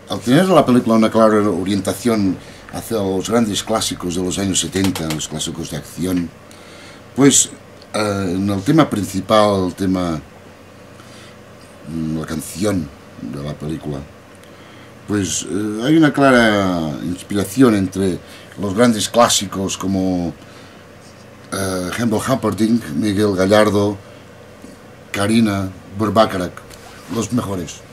Al tener la película una clara orientación hacia los grandes clásicos de los años 70, los clásicos de acción, pues en el tema principal, la canción de la película, pues hay una clara inspiración entre los grandes clásicos como Hempel Humperdinck, Miguel Gallardo, Karina, Burt Bacharach, los mejores.